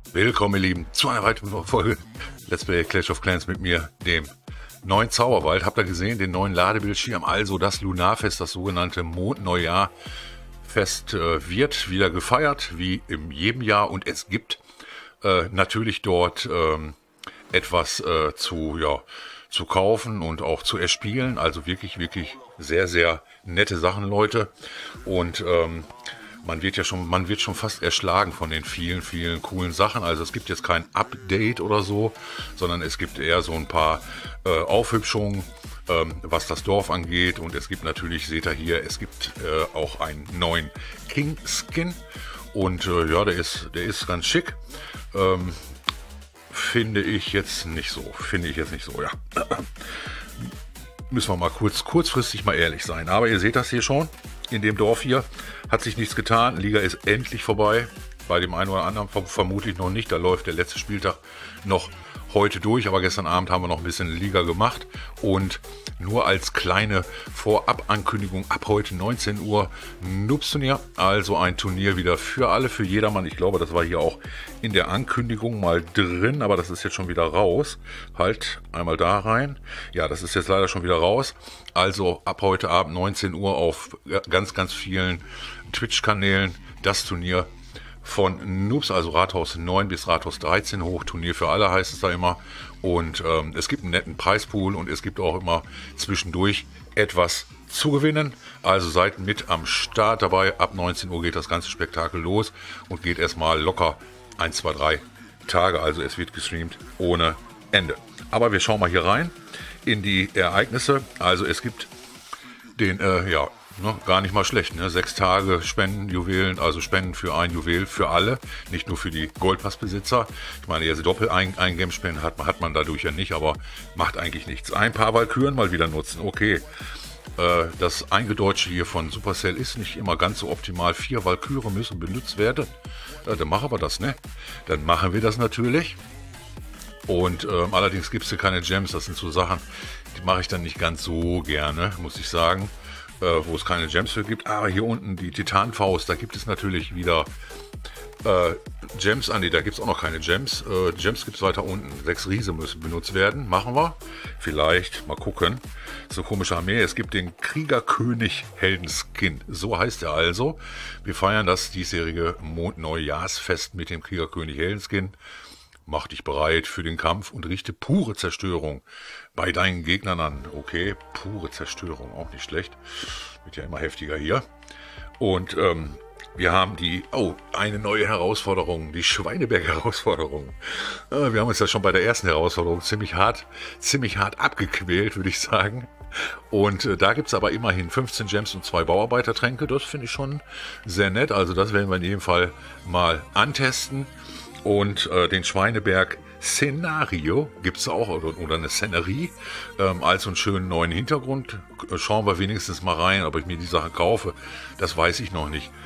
Willkommen, ihr Lieben, zu einer weiteren Folge Let's Play Clash of Clans mit mir, dem neuen Zauberwald. Habt ihr gesehen, den neuen Ladebildschirm, also das Lunarfest, das sogenannte Mondneujahrfest wird wieder gefeiert, wie in jedem Jahr. Und es gibt natürlich dort etwas zu kaufen und auch zu erspielen. Also wirklich, wirklich sehr, sehr nette Sachen, Leute. Und man wird schon fast erschlagen von den vielen, vielen coolen Sachen. Also es gibt jetzt kein Update oder so, sondern es gibt eher so ein paar Aufhübschungen, was das Dorf angeht. Und es gibt natürlich, seht ihr hier, es gibt auch einen neuen King-Skin. Und ja, der ist ganz schick. Finde ich jetzt nicht so, ja. Müssen wir mal kurzfristig mal ehrlich sein. Aber ihr seht das hier schon. In dem Dorf hier hat sich nichts getan. Liga ist endlich vorbei. Bei dem einen oder anderen vermutlich noch nicht. Da läuft der letzte Spieltag noch heute durch. Aber gestern Abend haben wir noch ein bisschen Liga gemacht. Und nur als kleine Vorab-Ankündigung ab heute 19 Uhr Noobs-Turnier. Also ein Turnier wieder für alle, für jedermann. Ich glaube, das war hier auch in der Ankündigung mal drin. Aber das ist jetzt schon wieder raus. Halt einmal da rein. Ja, das ist jetzt leider schon wieder raus. Also ab heute Abend 19 Uhr auf ganz, ganz vielen Twitch-Kanälen das Turnier von Noobs, also Rathaus 9 bis Rathaus 13 hoch. Turnier für alle heißt es da immer. Und es gibt einen netten Preispool und es gibt auch immer zwischendurch etwas zu gewinnen. Also seid mit am Start dabei. Ab 19 Uhr geht das ganze Spektakel los und geht erstmal locker 1, 2, 3 Tage. Also es wird gestreamt ohne Ende. Aber wir schauen mal hier rein in die Ereignisse. Also es gibt den, gar nicht mal schlecht, ne? 6 Tage Spendenjuwelen, also Spenden für ein Juwel für alle, nicht nur für die Goldpassbesitzer. Ich meine, jetzt Doppel-Eingame-Spenden hat man dadurch ja nicht, aber macht eigentlich nichts. Ein paar Walküren mal wieder nutzen, okay. Das Eingedeutsche hier von Supercell ist nicht immer ganz so optimal. 4 Walküre müssen benutzt werden. Dann machen wir das, ne? Dann machen wir das natürlich. Und allerdings gibt es hier keine Gems. Das sind so Sachen, die mache ich dann nicht ganz so gerne, muss ich sagen. Wo es keine Gems für gibt. Aber hier unten die Titanfaust, da gibt es natürlich wieder Gems. Da gibt es auch noch keine Gems. Gems gibt es weiter unten. 6 Riese müssen benutzt werden. Machen wir. Vielleicht. Mal gucken. So komische Armee. Es gibt den Kriegerkönig Heldenskin. So heißt er also. Wir feiern das diesjährige Mondneujahrsfest mit dem Kriegerkönig Heldenskin. Mach dich bereit für den Kampf und richte pure Zerstörung bei deinen Gegnern an. Okay, pure Zerstörung, auch nicht schlecht. Wird ja immer heftiger hier. Und wir haben eine neue Herausforderung, die Schweineberg-Herausforderung. Wir haben uns ja schon bei der ersten Herausforderung ziemlich hart abgequält, würde ich sagen. Und da gibt es aber immerhin 15 Gems und 2 Bauarbeitertränke. Das finde ich schon sehr nett. Also das werden wir in jedem Fall mal antesten. Und den Schweineberg-Szenario gibt es auch, oder eine Szenerie, als einen schönen neuen Hintergrund. Schauen wir wenigstens mal rein, ob ich mir die Sache kaufe. Das weiß ich noch nicht.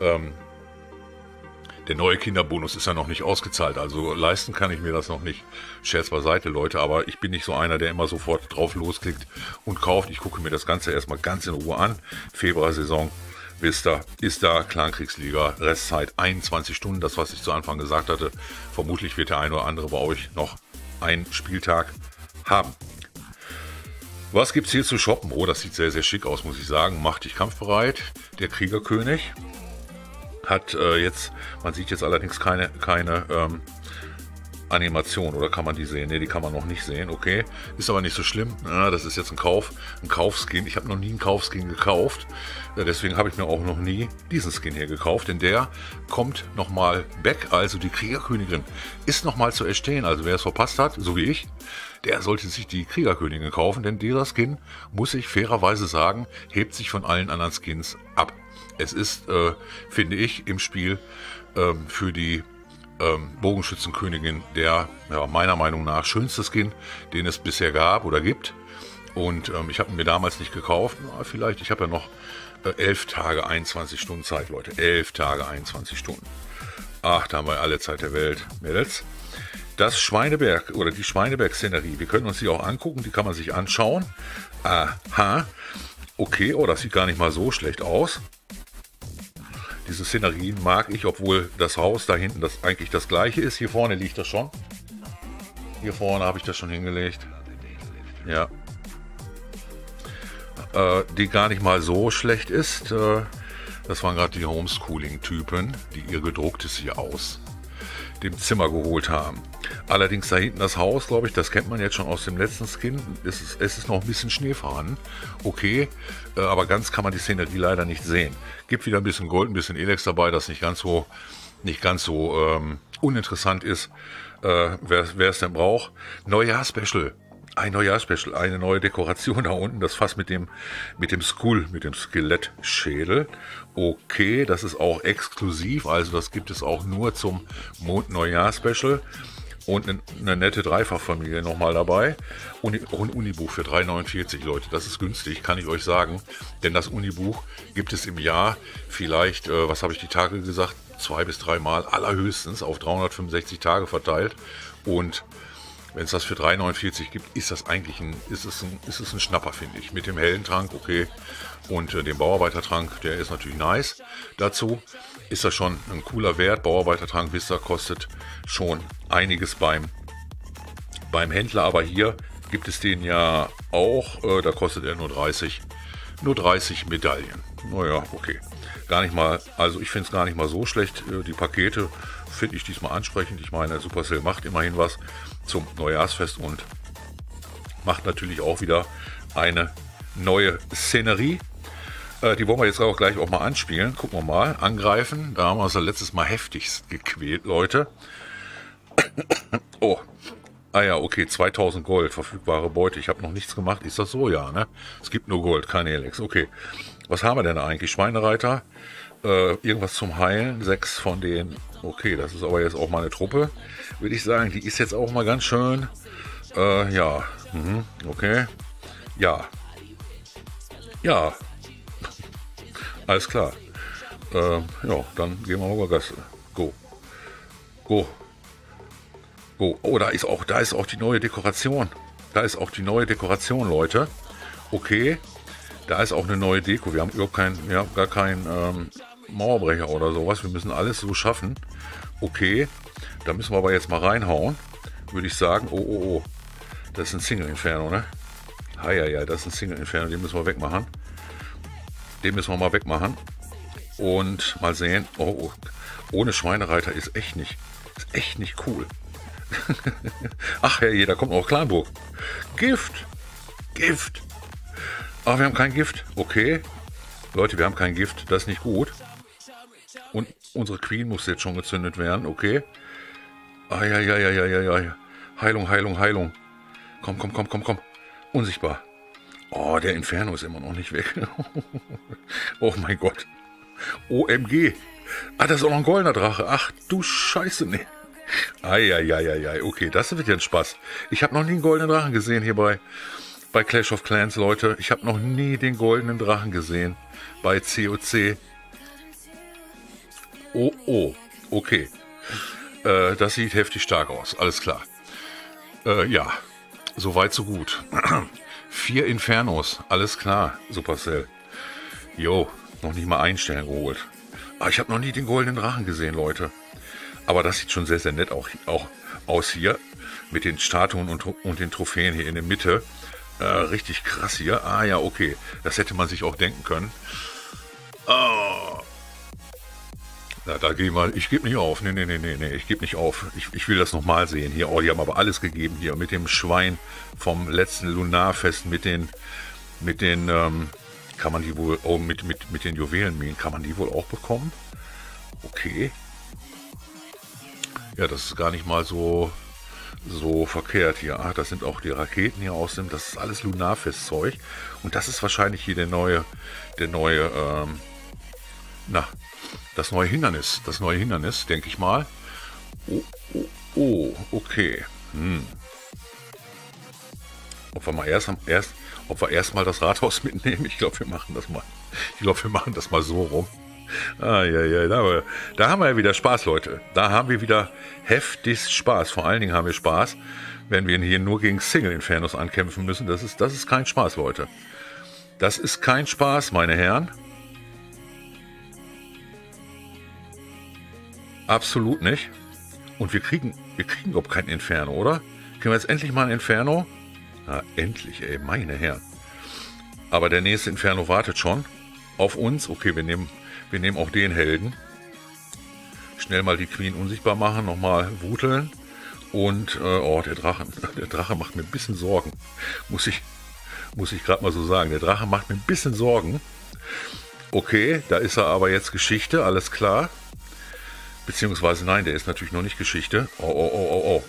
Der neue Kinderbonus ist ja noch nicht ausgezahlt, also leisten kann ich mir das noch nicht. Scherz beiseite, Leute, aber ich bin nicht so einer, der immer sofort drauf losklickt und kauft. Ich gucke mir das Ganze erstmal ganz in Ruhe an. Februarsaison. Ist da Clankriegsliga, Restzeit 21 Stunden, das was ich zu Anfang gesagt hatte. Vermutlich wird der eine oder andere bei euch noch einen Spieltag haben. Was gibt es hier zu shoppen? Oh, das sieht sehr, sehr schick aus, muss ich sagen. Macht dich kampfbereit. Der Kriegerkönig hat man sieht jetzt allerdings keine Animation, oder kann man die sehen? Ne, die kann man noch nicht sehen, okay. Ist aber nicht so schlimm. Ja, das ist jetzt ein Kaufskin. Ich habe noch nie einen Kaufskin gekauft. Deswegen habe ich mir auch noch nie diesen Skin hier gekauft. Denn der kommt nochmal back. Also die Kriegerkönigin ist nochmal zu erstehen. Also wer es verpasst hat, so wie ich, der sollte sich die Kriegerkönigin kaufen. Denn dieser Skin, muss ich fairerweise sagen, hebt sich von allen anderen Skins ab. Es ist, finde ich, im Spiel für die Bogenschützenkönigin der meiner Meinung nach schönste Skin, den es bisher gab oder gibt. Und ich habe ihn mir damals nicht gekauft. Vielleicht, ich habe ja noch 11 Tage, 21 Stunden Zeit, Leute. 11 Tage, 21 Stunden. Ach, da haben wir alle Zeit der Welt, Mädels. Das Schweineberg oder die Schweineberg-Szenerie. Wir können uns die auch angucken, die kann man sich anschauen. Aha. Okay, das sieht gar nicht mal so schlecht aus. Diese Szenerien mag ich, obwohl das Haus da hinten eigentlich das gleiche ist. Hier vorne liegt das schon. Hier vorne habe ich das schon hingelegt. Ja. Die gar nicht mal so schlecht ist. Das waren gerade die Homeschooling-Typen, die ihr gedrucktes hier aus dem Zimmer geholt haben. Allerdings da hinten das Haus, glaube ich, das kennt man jetzt schon aus dem letzten Skin. Es ist noch ein bisschen Schnee vorhanden. Okay, aber ganz kann man die Szenerie leider nicht sehen. Gibt wieder ein bisschen Gold, ein bisschen Elex dabei, das nicht ganz so uninteressant ist, wer es denn braucht. Neujahr-Special. Ein Neujahr-Special, eine neue Dekoration da unten, das Fass mit dem Skull, mit dem Skelettschädel. Okay, das ist auch exklusiv, also das gibt es auch nur zum Mond-Neujahr-Special. Und eine nette Dreifachfamilie nochmal dabei. Und ein Unibuch für 3,49 Leute, das ist günstig, kann ich euch sagen. Denn das Unibuch gibt es im Jahr vielleicht, was habe ich die Tage gesagt, 2 bis 3 Mal, allerhöchstens auf 365 Tage verteilt. Und wenn es das für 3,49 gibt, ist das eigentlich ein Schnapper, finde ich. Mit dem hellen Trank, okay, und dem Bauarbeitertrank, der ist natürlich nice. Dazu ist das schon ein cooler Wert. Bauarbeitertrank, wisst ihr, kostet schon einiges beim Händler. Aber hier gibt es den ja auch, da kostet er nur 30 Medaillen. Naja, okay. Gar nicht mal, also ich finde es gar nicht mal so schlecht. Die Pakete finde ich diesmal ansprechend. Ich meine, Supercell macht immerhin was zum Neujahrsfest und macht natürlich auch wieder eine neue Szenerie. Die wollen wir jetzt auch gleich mal anspielen. Gucken wir mal. Angreifen. Da haben wir uns ja letztes Mal heftigst gequält, Leute. Oh. Ah ja, okay. 2000 Gold. Verfügbare Beute. Ich habe noch nichts gemacht. Ist das so? Ja, ne? Es gibt nur Gold, keine Elex. Okay. Was haben wir denn eigentlich? Schweinereiter. Irgendwas zum Heilen. 6 von denen. Okay, das ist aber jetzt auch mal eine Truppe. Würde ich sagen, die ist jetzt auch mal ganz schön. Ja. Okay. Ja. Ja. Alles klar. Ja, dann gehen wir mal über Gasse. Go. Go. Go. Oh, da ist auch die neue Dekoration. Da ist auch die neue Dekoration, Leute. Okay. Da ist auch eine neue Deko. Wir haben gar keinen Mauerbrecher oder sowas. Wir müssen alles so schaffen. Okay. Da müssen wir aber jetzt mal reinhauen. Würde ich sagen. Oh. Das ist ein Single Inferno, ne? Ja, das ist ein Single Inferno. Den müssen wir wegmachen. Den müssen wir mal wegmachen. Und mal sehen. Oh. Ohne Schweinereiter ist echt nicht cool. Ach ja, da kommt noch Clanburg. Gift. Aber wir haben kein Gift. Okay. Leute, wir haben kein Gift. Das ist nicht gut. Und unsere Queen muss jetzt schon gezündet werden. Okay. Ah, ja. Heilung. Komm. Unsichtbar. Oh, der Inferno ist immer noch nicht weg. Oh mein Gott. OMG. Ah, das ist auch noch ein goldener Drache. Ach du Scheiße, ne. Ai. Okay, das wird ja ein Spaß. Ich habe noch nie einen goldenen Drachen gesehen hier bei Clash of Clans, Leute. Ich habe noch nie den goldenen Drachen gesehen bei COC. Oh. Okay. Das sieht heftig stark aus. Alles klar. Ja. Soweit, so gut. 4 Infernos. Alles klar, Supercell. Jo, noch nicht mal einstellen geholt. Aber ich habe noch nie den goldenen Drachen gesehen, Leute. Aber das sieht schon sehr, sehr nett auch aus hier. Mit den Statuen und den Trophäen hier in der Mitte. Richtig krass hier. Ah ja, okay. Das hätte man sich auch denken können. Na, da gehen wir. Ich gebe nicht auf. Nee. Ich gebe nicht auf. Ich will das nochmal sehen hier. Oh, die haben aber alles gegeben hier. Mit dem Schwein vom letzten Lunarfest. Mit den kann man die wohl. Oh, mit den Juwelenminen. Kann man die wohl auch bekommen? Okay. Ja, das ist gar nicht mal so verkehrt hier. Ach, das sind auch die Raketen hier aus dem. Das ist alles Lunarfest-Zeug. Und das ist wahrscheinlich hier das neue Hindernis, denke ich mal. Oh, okay. Ob wir erstmal das Rathaus mitnehmen? Ich glaube, wir machen das mal so rum. Da haben wir ja wieder Spaß, Leute. Da haben wir wieder heftigst Spaß. Vor allen Dingen haben wir Spaß, wenn wir hier nur gegen Single Infernos ankämpfen müssen. Das ist kein Spaß, Leute. Das ist kein Spaß, meine Herren. Absolut nicht. Und wir kriegen überhaupt kein Inferno, oder? Kriegen wir jetzt endlich mal ein Inferno? Na, endlich, ey, meine Herren. Aber der nächste Inferno wartet schon auf uns. Okay, wir nehmen auch den Helden. Schnell mal die Queen unsichtbar machen, nochmal wuteln. Und, oh, der Drache macht mir ein bisschen Sorgen. Muss ich gerade mal so sagen. Der Drache macht mir ein bisschen Sorgen. Okay, da ist er aber jetzt Geschichte, alles klar. Beziehungsweise, nein, der ist natürlich noch nicht Geschichte. Oh.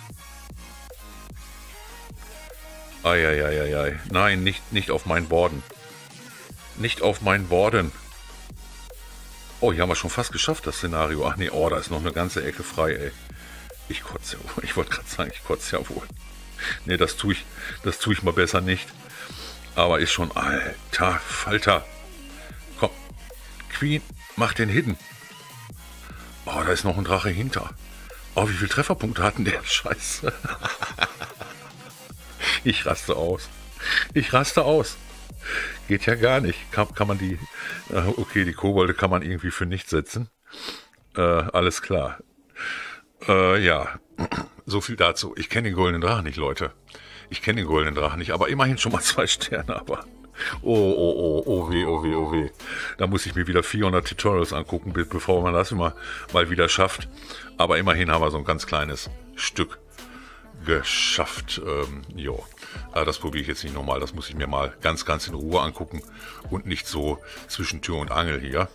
Eieieiei. Nein, nicht auf meinen Borden. Nicht auf meinen Borden. Oh, hier haben wir schon fast geschafft, das Szenario. Ach nee, oh, da ist noch eine ganze Ecke frei, ey. Ich kotze ja wohl. Ich wollte gerade sagen, ich kotze ja wohl. Nee, das tue ich mal besser nicht. Aber ist schon, alter Falter. Komm, Queen, mach den Hidden. Oh, da ist noch ein Drache hinter. Oh, wie viele Trefferpunkte hatten der? Scheiße. Ich raste aus. Geht ja gar nicht. Kann man die... Okay, die Kobolde kann man irgendwie für nichts setzen. Alles klar. Ja, so viel dazu. Ich kenne den goldenen Drachen nicht, Leute. Ich kenne den goldenen Drachen nicht, aber immerhin schon mal 2 Sterne, aber... Oh weh. Da muss ich mir wieder 400 Tutorials angucken, bevor man das immer mal wieder schafft. Aber immerhin haben wir so ein ganz kleines Stück geschafft. Das probiere ich jetzt nicht nochmal. Das muss ich mir mal ganz in Ruhe angucken und nicht so zwischen Tür und Angel hier.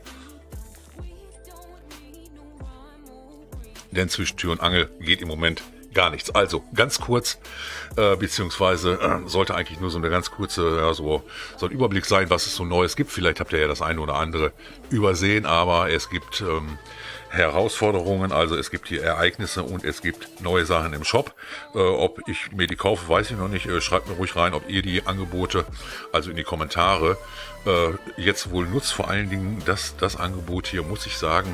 Denn zwischen Tür und Angel geht im Moment gar nichts. Also ganz kurz, beziehungsweise sollte eigentlich nur so eine ganz kurze, so ein Überblick sein, was es so Neues gibt. Vielleicht habt ihr ja das eine oder andere übersehen, aber es gibt Herausforderungen, also es gibt hier Ereignisse und es gibt neue Sachen im Shop. Ob ich mir die kaufe, weiß ich noch nicht. Schreibt mir ruhig rein, ob ihr die Angebote, also in die Kommentare, jetzt wohl nutzt. Vor allen Dingen das Angebot hier, muss ich sagen,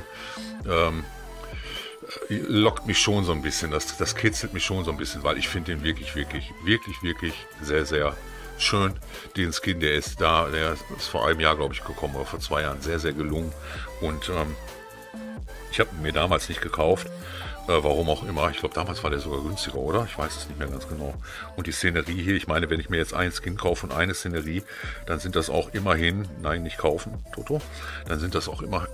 lockt mich schon so ein bisschen, das kitzelt mich schon so ein bisschen, weil ich finde den wirklich sehr, sehr schön. Den Skin, der ist vor einem Jahr, glaube ich, gekommen, oder vor 2 Jahren, sehr, sehr gelungen. Und ich habe ihn mir damals nicht gekauft, warum auch immer. Ich glaube, damals war der sogar günstiger, oder? Ich weiß es nicht mehr ganz genau. Und die Szenerie hier, ich meine, wenn ich mir jetzt einen Skin kaufe und eine Szenerie, dann sind das auch immerhin, nein, nicht kaufen, Toto, dann sind das auch immer,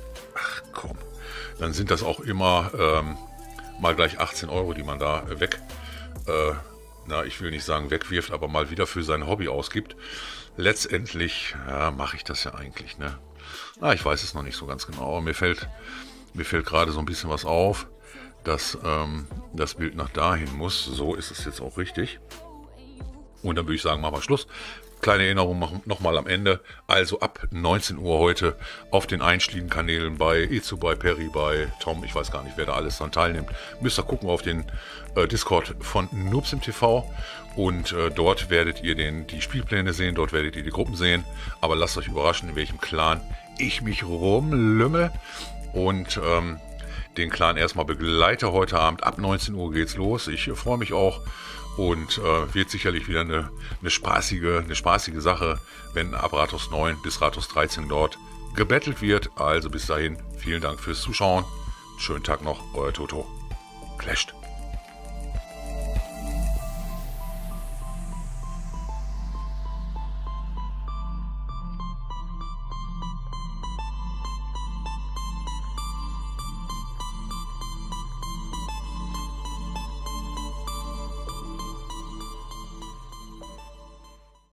dann sind das auch immer mal gleich 18 Euro, die man da ich will nicht sagen wegwirft, aber mal wieder für sein Hobby ausgibt. Letztendlich mache ich das ja eigentlich, ne? Ich weiß es noch nicht so ganz genau, aber mir fällt gerade so ein bisschen was auf, dass das Bild nach dahin muss. So ist es jetzt auch richtig. Und dann würde ich sagen, machen wir Schluss. Kleine Erinnerung nochmal am Ende. Also ab 19 Uhr heute auf den einschlägigen Kanälen bei Itzu, bei Perry, bei Tom. Ich weiß gar nicht, wer da alles dran teilnimmt. Müsst ihr gucken auf den Discord von Noobs im TV. Und dort werdet ihr die Spielpläne sehen, dort werdet ihr die Gruppen sehen. Aber lasst euch überraschen, in welchem Clan ich mich rumlümmel. Und den Clan erstmal begleite heute Abend. Ab 19 Uhr geht's los. Ich freue mich auch. Und wird sicherlich wieder eine spaßige Sache, wenn ab Rathaus 9 bis Rathaus 13 dort gebettelt wird. Also bis dahin, vielen Dank fürs Zuschauen. Schönen Tag noch, euer Toto. Clasht.